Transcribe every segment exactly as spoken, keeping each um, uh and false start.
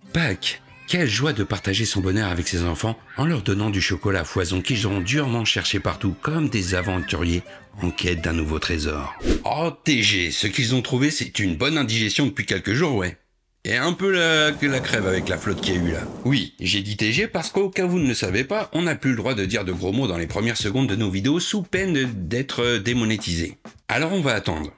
Pâques, quelle joie de partager son bonheur avec ses enfants en leur donnant du chocolat à foison qu'ils auront durement cherché partout comme des aventuriers en quête d'un nouveau trésor. Oh T G, ce qu'ils ont trouvé c'est une bonne indigestion depuis quelques jours, ouais. Et un peu la, la crève avec la flotte qu'il y a eu là. Oui, j'ai dit T G parce qu'au cas où vous ne le savez pas, on n'a plus le droit de dire de gros mots dans les premières secondes de nos vidéos sous peine d'être démonétisé. Alors on va attendre.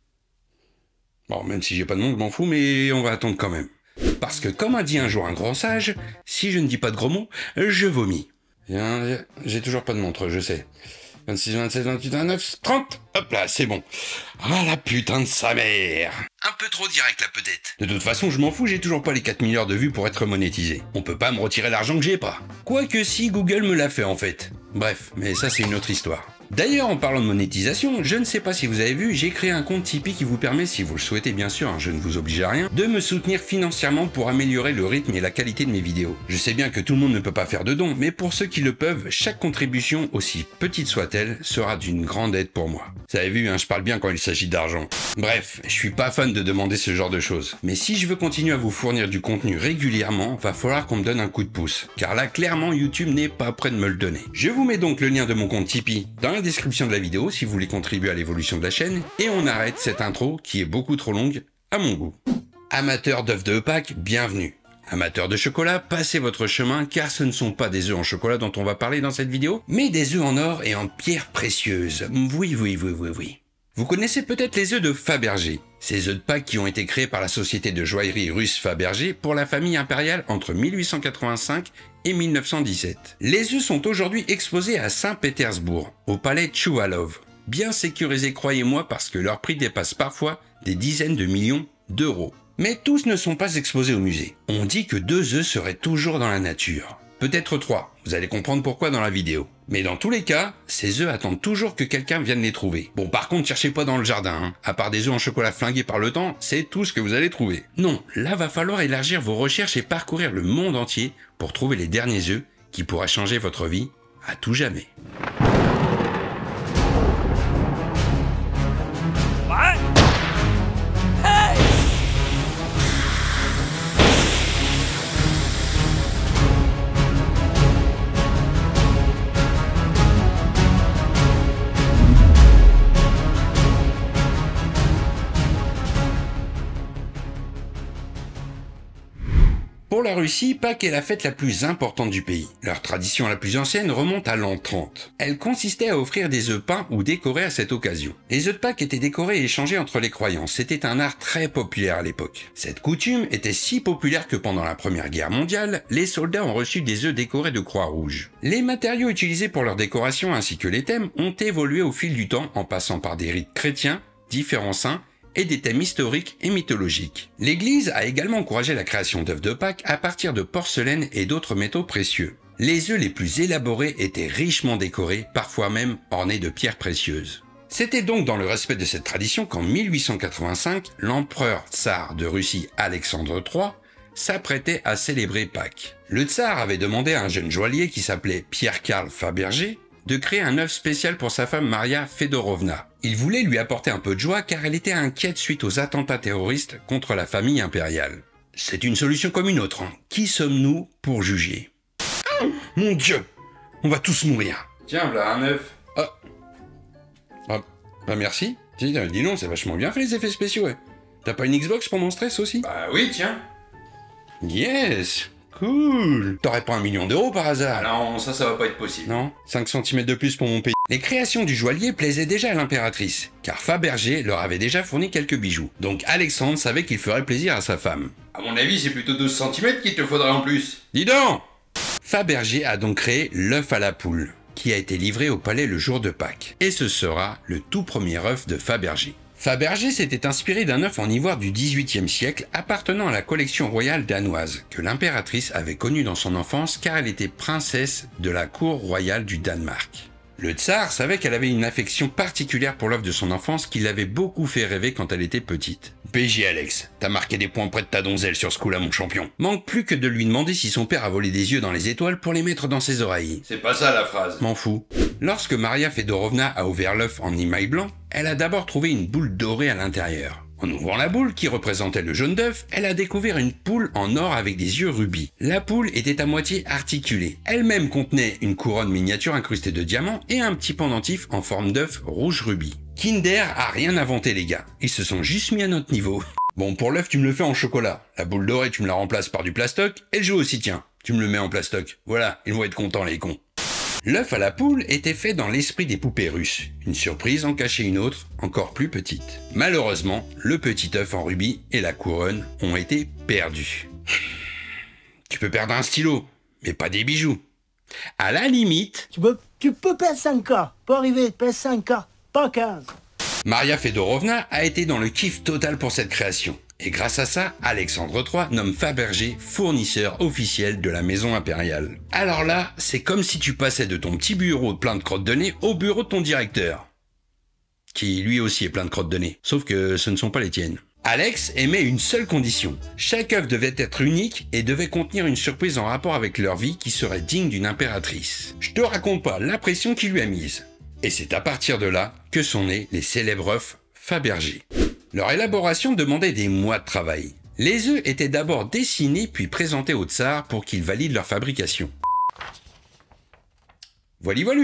Bon, même si j'ai pas de nom, je m'en fous, mais on va attendre quand même. Parce que comme a dit un jour un grand sage, si je ne dis pas de gros mots, je vomis. J'ai toujours pas de montre, je sais. vingt-six, vingt-sept, vingt-huit, vingt-neuf, trente. Hop là, c'est bon. Ah la putain de sa mère. Un peu trop direct là peut-être. De toute façon, je m'en fous, j'ai toujours pas les quatre mille heures de vues pour être monétisé. On peut pas me retirer l'argent que j'ai pas. Quoique si, Google me l'a fait en fait. Bref, mais ça c'est une autre histoire. D'ailleurs, en parlant de monétisation, je ne sais pas si vous avez vu, j'ai créé un compte Tipeee qui vous permet, si vous le souhaitez bien sûr, hein, je ne vous oblige à rien, de me soutenir financièrement pour améliorer le rythme et la qualité de mes vidéos. Je sais bien que tout le monde ne peut pas faire de dons, mais pour ceux qui le peuvent, chaque contribution, aussi petite soit-elle, sera d'une grande aide pour moi. Vous avez vu, hein, je parle bien quand il s'agit d'argent. Bref, je suis pas fan de demander ce genre de choses. Mais si je veux continuer à vous fournir du contenu régulièrement, va falloir qu'on me donne un coup de pouce. Car là, clairement, YouTube n'est pas prêt de me le donner. Je vous mets donc le lien de mon compte Tipeee dans la description de la vidéo si vous voulez contribuer à l'évolution de la chaîne. Et on arrête cette intro qui est beaucoup trop longue à mon goût. Amateurs d'œufs de Pâques, bienvenue. Amateurs de chocolat, passez votre chemin car ce ne sont pas des œufs en chocolat dont on va parler dans cette vidéo, mais des œufs en or et en pierres précieuses. Oui, oui, oui, oui, oui. Vous connaissez peut-être les œufs de Fabergé, ces œufs de Pâques qui ont été créés par la société de joaillerie russe Fabergé pour la famille impériale entre mille huit cent quatre-vingt-cinq et mille neuf cent dix-sept. Les œufs sont aujourd'hui exposés à Saint-Pétersbourg, au palais Tchouvalov. Bien sécurisés, croyez-moi, parce que leur prix dépasse parfois des dizaines de millions d'euros. Mais tous ne sont pas exposés au musée. On dit que deux œufs seraient toujours dans la nature. Peut-être trois, vous allez comprendre pourquoi dans la vidéo. Mais dans tous les cas, ces œufs attendent toujours que quelqu'un vienne les trouver. Bon, par contre, cherchez pas dans le jardin, hein. À part des œufs en chocolat flingués par le temps, c'est tout ce que vous allez trouver. Non, là va falloir élargir vos recherches et parcourir le monde entier pour trouver les derniers œufs qui pourraient changer votre vie à tout jamais. Pour la Russie, Pâques est la fête la plus importante du pays. Leur tradition la plus ancienne remonte à l'an trente. Elle consistait à offrir des œufs peints ou décorés à cette occasion. Les œufs de Pâques étaient décorés et échangés entre les croyants. C'était un art très populaire à l'époque. Cette coutume était si populaire que pendant la Première Guerre mondiale, les soldats ont reçu des œufs décorés de croix rouges. Les matériaux utilisés pour leur décoration ainsi que les thèmes ont évolué au fil du temps en passant par des rites chrétiens, différents saints, et des thèmes historiques et mythologiques. L'Église a également encouragé la création d'œufs de Pâques à partir de porcelaine et d'autres métaux précieux. Les œufs les plus élaborés étaient richement décorés, parfois même ornés de pierres précieuses. C'était donc dans le respect de cette tradition qu'en mille huit cent quatre-vingt-cinq, l'empereur tsar de Russie Alexandre trois s'apprêtait à célébrer Pâques. Le tsar avait demandé à un jeune joaillier qui s'appelait Pierre-Karl Fabergé de créer un œuf spécial pour sa femme Maria Fedorovna. Il voulait lui apporter un peu de joie car elle était inquiète suite aux attentats terroristes contre la famille impériale. C'est une solution comme une autre, hein. Qui sommes-nous pour juger? Oh, mon Dieu, on va tous mourir. Tiens, voilà un œuf. Ah. Ah, bah merci. Dis, dis donc, c'est vachement bien fait les effets spéciaux, ouais. T'as pas une Xbox pour mon stress aussi? Bah oui, tiens. Yes. Cool. T'aurais pas un million d'euros par hasard? Ah non, ça, ça va pas être possible. Non, cinq centimètres de plus pour mon pays. Les créations du joaillier plaisaient déjà à l'impératrice, car Fabergé leur avait déjà fourni quelques bijoux. Donc Alexandre savait qu'il ferait plaisir à sa femme. À mon avis, c'est plutôt douze centimètres qu'il te faudrait en plus. Dis donc! Fabergé a donc créé l'œuf à la poule, qui a été livré au palais le jour de Pâques. Et ce sera le tout premier œuf de Fabergé. Fabergé s'était inspiré d'un œuf en ivoire du dix-huitième siècle appartenant à la collection royale danoise, que l'impératrice avait connue dans son enfance car elle était princesse de la cour royale du Danemark. Le tsar savait qu'elle avait une affection particulière pour l'œuf de son enfance qui l'avait beaucoup fait rêver quand elle était petite. P J Alex, t'as marqué des points près de ta donzelle sur ce coup-là, mon champion. Manque plus que de lui demander si son père a volé des yeux dans les étoiles pour les mettre dans ses oreilles. C'est pas ça la phrase. M'en fous. Lorsque Maria Fedorovna a ouvert l'œuf en émail blanc, elle a d'abord trouvé une boule dorée à l'intérieur. En ouvrant la boule qui représentait le jaune d'œuf, elle a découvert une poule en or avec des yeux rubis. La poule était à moitié articulée. Elle-même contenait une couronne miniature incrustée de diamants et un petit pendentif en forme d'œuf rouge rubis. Kinder a rien inventé les gars, ils se sont juste mis à notre niveau. Bon, pour l'œuf tu me le fais en chocolat, la boule dorée tu me la remplaces par du plastoc, et le jeu aussi tiens, tu me le mets en plastoc. Voilà, ils vont être contents les cons. L'œuf à la poule était fait dans l'esprit des poupées russes. Une surprise en cachait une autre, encore plus petite. Malheureusement, le petit œuf en rubis et la couronne ont été perdus. Tu peux perdre un stylo, mais pas des bijoux. À la limite... Tu peux, tu peux perdre cinq K, pas arriver, perdre cinq K, pas quinze. Maria Fedorovna a été dans le kiff total pour cette création. Et grâce à ça, Alexandre trois nomme Fabergé fournisseur officiel de la maison impériale. Alors là, c'est comme si tu passais de ton petit bureau plein de crottes de nez au bureau de ton directeur. Qui lui aussi est plein de crottes de nez, sauf que ce ne sont pas les tiennes. Alex émet une seule condition. Chaque œuf devait être unique et devait contenir une surprise en rapport avec leur vie qui serait digne d'une impératrice. Je te raconte pas la pression qu'il lui a mise. Et c'est à partir de là que sont nés les célèbres œufs Fabergé. Leur élaboration demandait des mois de travail. Les œufs étaient d'abord dessinés puis présentés au tsar pour qu'il valide leur fabrication. Voilà, voilà.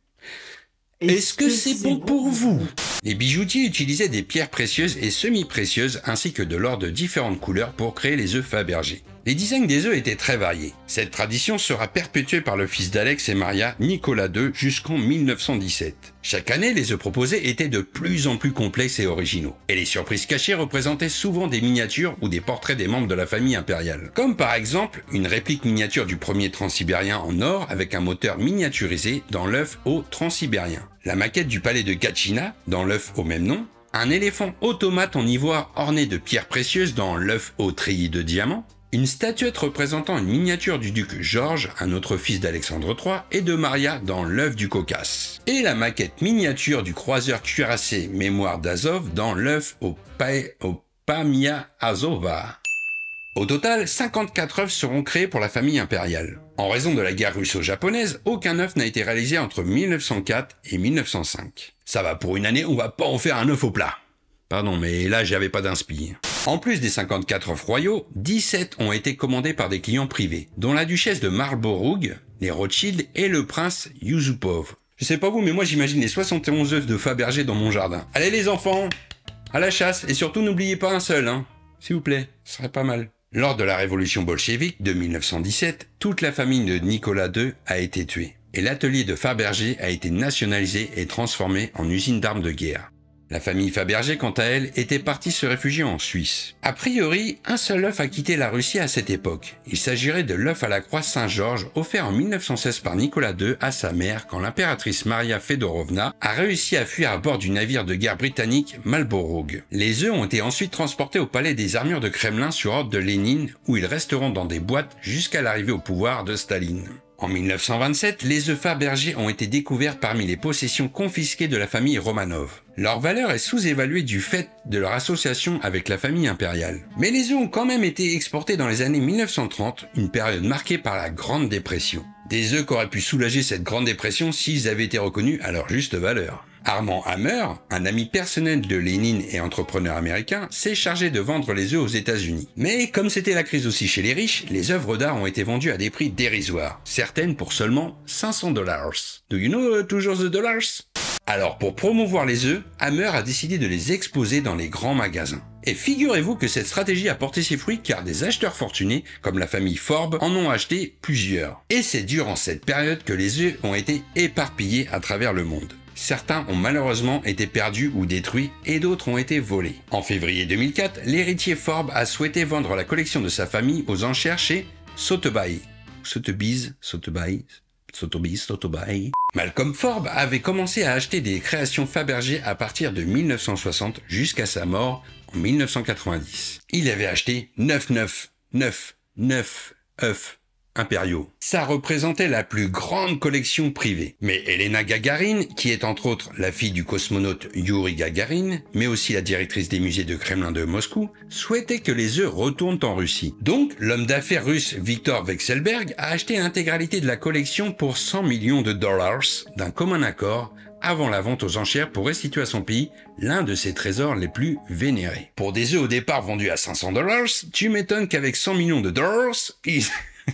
Est-ce que c'est bon pour vous? Les bijoutiers utilisaient des pierres précieuses et semi-précieuses ainsi que de l'or de différentes couleurs pour créer les œufs Fabergé. Les designs des œufs étaient très variés. Cette tradition sera perpétuée par le fils d'Alex et Maria, Nicolas deux, jusqu'en mille neuf cent dix-sept. Chaque année, les œufs proposés étaient de plus en plus complexes et originaux. Et les surprises cachées représentaient souvent des miniatures ou des portraits des membres de la famille impériale. Comme par exemple, une réplique miniature du premier transsibérien en or avec un moteur miniaturisé dans l'œuf au transsibérien. La maquette du palais de Gatchina dans l'œuf au même nom. Un éléphant automate en ivoire orné de pierres précieuses dans l'œuf au treillis de diamants. Une statuette représentant une miniature du duc Georges, un autre fils d'Alexandre trois, et de Maria dans l'œuf du Caucase. Et la maquette miniature du croiseur cuirassé Mémoire d'Azov dans l'œuf au, au Pamia Azova. Au total, cinquante-quatre œufs seront créés pour la famille impériale. En raison de la guerre russo-japonaise, aucun œuf n'a été réalisé entre mille neuf cent quatre et mille neuf cent cinq. Ça va, pour une année, on va pas en faire un œuf au plat. Pardon, mais là, j'avais pas d'inspi. En plus des cinquante-quatre œufs royaux, dix-sept ont été commandés par des clients privés, dont la duchesse de Marlborough, les Rothschild et le prince Yusupov. Je sais pas vous, mais moi j'imagine les soixante et onze œufs de Fabergé dans mon jardin. Allez les enfants, à la chasse, et surtout n'oubliez pas un seul, hein. S'il vous plaît, ce serait pas mal. Lors de la révolution bolchevique de mille neuf cent dix-sept, toute la famille de Nicolas deux a été tuée, et l'atelier de Fabergé a été nationalisé et transformé en usine d'armes de guerre. La famille Fabergé, quant à elle, était partie se réfugier en Suisse. A priori, un seul œuf a quitté la Russie à cette époque. Il s'agirait de l'œuf à la croix Saint-Georges, offert en mille neuf cent seize par Nicolas deux à sa mère quand l'impératrice Maria Fedorovna a réussi à fuir à bord du navire de guerre britannique Marlborough. Les œufs ont été ensuite transportés au palais des armures de Kremlin sur ordre de Lénine, où ils resteront dans des boîtes jusqu'à l'arrivée au pouvoir de Staline. En mille neuf cent vingt-sept, les œufs Fabergé ont été découverts parmi les possessions confisquées de la famille Romanov. Leur valeur est sous-évaluée du fait de leur association avec la famille impériale. Mais les œufs ont quand même été exportés dans les années mille neuf cent trente, une période marquée par la Grande Dépression. Des œufs qu'auraient pu soulager cette Grande Dépression s'ils avaient été reconnus à leur juste valeur. Armand Hammer, un ami personnel de Lénine et entrepreneur américain, s'est chargé de vendre les œufs aux États-Unis. Mais comme c'était la crise aussi chez les riches, les œuvres d'art ont été vendues à des prix dérisoires, certaines pour seulement cinq cents dollars. Do you know uh, toujours the dollars? Alors pour promouvoir les œufs, Hammer a décidé de les exposer dans les grands magasins. Et figurez-vous que cette stratégie a porté ses fruits car des acheteurs fortunés, comme la famille Forbes, en ont acheté plusieurs. Et c'est durant cette période que les œufs ont été éparpillés à travers le monde. Certains ont malheureusement été perdus ou détruits et d'autres ont été volés. En février deux mille quatre, l'héritier Forbes a souhaité vendre la collection de sa famille aux enchères chez Sotheby's. Sotheby's, Sotheby's, Sotheby's, Sotheby's. Malcolm Forbes avait commencé à acheter des créations Fabergé à partir de mille neuf cent soixante jusqu'à sa mort en mille neuf cent quatre-vingt-dix. Il avait acheté neuf neuf neuf neuf œufs impériaux. Ça représentait la plus grande collection privée. Mais Elena Gagarine, qui est entre autres la fille du cosmonaute Yuri Gagarin, mais aussi la directrice des musées de Kremlin de Moscou, souhaitait que les œufs retournent en Russie. Donc, l'homme d'affaires russe Viktor Vekselberg a acheté l'intégralité de la collection pour cent millions de dollars d'un commun accord avant la vente aux enchères pour restituer à son pays l'un de ses trésors les plus vénérés. Pour des œufs au départ vendus à cinq cents dollars, tu m'étonnes qu'avec cent millions de dollars, ils...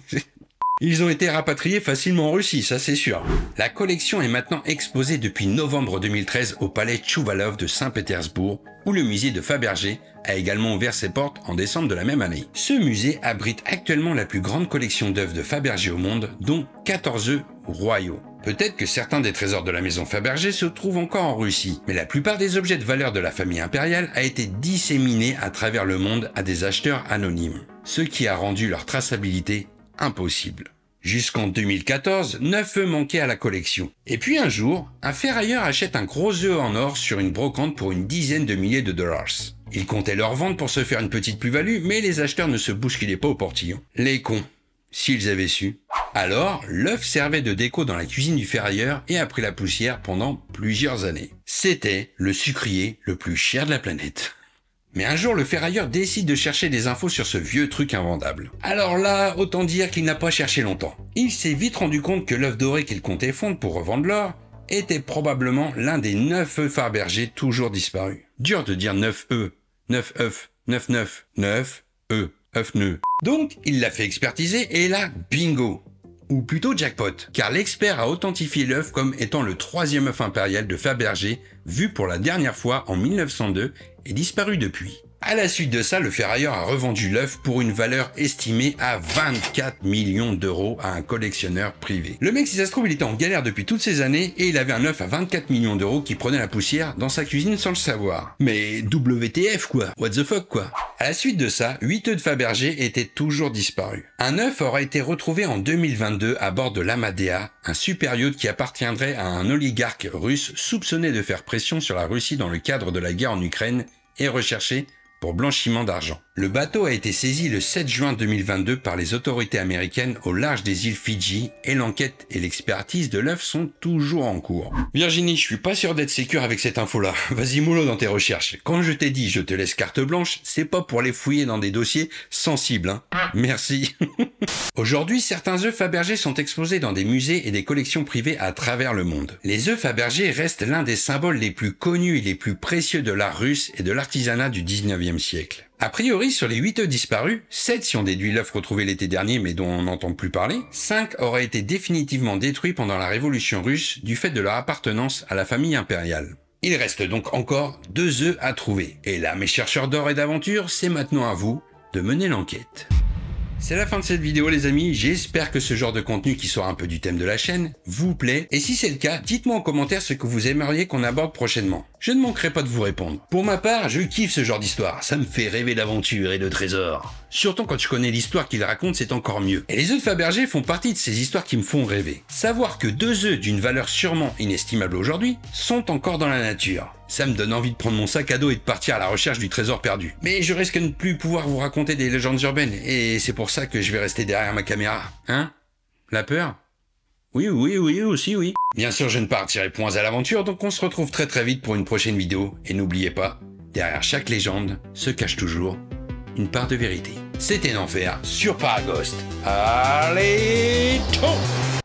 Ils ont été rapatriés facilement en Russie, ça c'est sûr. La collection est maintenant exposée depuis novembre deux mille treize au palais Tchouvalov de Saint-Pétersbourg, où le musée de Fabergé a également ouvert ses portes en décembre de la même année. Ce musée abrite actuellement la plus grande collection d'œuvres de Fabergé au monde, dont quatorze œufs royaux. Peut-être que certains des trésors de la maison Fabergé se trouvent encore en Russie, mais la plupart des objets de valeur de la famille impériale a été disséminés à travers le monde à des acheteurs anonymes, ce qui a rendu leur traçabilité impossible. Jusqu'en deux mille quatorze, neuf œufs manquaient à la collection. Et puis un jour, un ferrailleur achète un gros œuf en or sur une brocante pour une dizaine de milliers de dollars. Il comptait leur vendre pour se faire une petite plus-value, mais les acheteurs ne se bousculaient pas au portillon. Les cons, s'ils avaient su. Alors, l'œuf servait de déco dans la cuisine du ferrailleur et a pris la poussière pendant plusieurs années. C'était le sucrier le plus cher de la planète. Mais un jour, le ferrailleur décide de chercher des infos sur ce vieux truc invendable. Alors là, autant dire qu'il n'a pas cherché longtemps. Il s'est vite rendu compte que l'œuf doré qu'il comptait fondre pour revendre l'or était probablement l'un des neuf œufs Fabergé toujours disparus. Dur de dire neuf œufs, neuf œufs, neuf neuf, neuf œufs, œuf nœud. Donc, il l'a fait expertiser et là, bingo! Ou plutôt jackpot, car l'expert a authentifié l'œuf comme étant le troisième œuf impérial de Fabergé, vu pour la dernière fois en mille neuf cent deux et disparu depuis. À la suite de ça, le ferrailleur a revendu l'œuf pour une valeur estimée à vingt-quatre millions d'euros à un collectionneur privé. Le mec, si ça se trouve, il était en galère depuis toutes ces années et il avait un œuf à vingt-quatre millions d'euros qui prenait la poussière dans sa cuisine sans le savoir. Mais W T F quoi, what the fuck quoi. À la suite de ça, huit œufs de Fabergé étaient toujours disparus. Un œuf aurait été retrouvé en deux mille vingt-deux à bord de l'Amadea, un super yacht qui appartiendrait à un oligarque russe soupçonné de faire pression sur la Russie dans le cadre de la guerre en Ukraine et recherché pour blanchiment d'argent. Le bateau a été saisi le sept juin deux mille vingt-deux par les autorités américaines au large des îles Fidji et l'enquête et l'expertise de l'œuf sont toujours en cours. Virginie, je suis pas sûr d'être sécure avec cette info-là. Vas-y mollo dans tes recherches. Quand je t'ai dit je te laisse carte blanche, c'est pas pour les fouiller dans des dossiers sensibles, hein. Merci. Aujourd'hui, certains œufs Fabergé sont exposés dans des musées et des collections privées à travers le monde. Les œufs Fabergé restent l'un des symboles les plus connus et les plus précieux de l'art russe et de l'artisanat du dix-neuvième siècle. A priori, sur les huit œufs disparus, sept si on déduit l'œuf retrouvé l'été dernier mais dont on n'entend plus parler, cinq auraient été définitivement détruits pendant la révolution russe du fait de leur appartenance à la famille impériale. Il reste donc encore deux œufs à trouver. Et là, mes chercheurs d'or et d'aventure, c'est maintenant à vous de mener l'enquête. C'est la fin de cette vidéo les amis, j'espère que ce genre de contenu qui sort un peu du thème de la chaîne vous plaît, et si c'est le cas, dites-moi en commentaire ce que vous aimeriez qu'on aborde prochainement. Je ne manquerai pas de vous répondre. Pour ma part, je kiffe ce genre d'histoire, ça me fait rêver d'aventure et de trésors. Surtout quand je connais l'histoire qu'il raconte, c'est encore mieux. Et les œufs de Fabergé font partie de ces histoires qui me font rêver. Savoir que deux œufs d'une valeur sûrement inestimable aujourd'hui sont encore dans la nature. Ça me donne envie de prendre mon sac à dos et de partir à la recherche du trésor perdu. Mais je risque de ne plus pouvoir vous raconter des légendes urbaines, et c'est pour ça que je vais rester derrière ma caméra. Hein? La peur? Oui, oui, oui, aussi, oui. Bien sûr, je ne partirai point à l'aventure, donc on se retrouve très très vite pour une prochaine vidéo. Et n'oubliez pas, derrière chaque légende se cache toujours une part de vérité. C'était Enfer sur Paragost. Allez, ciao!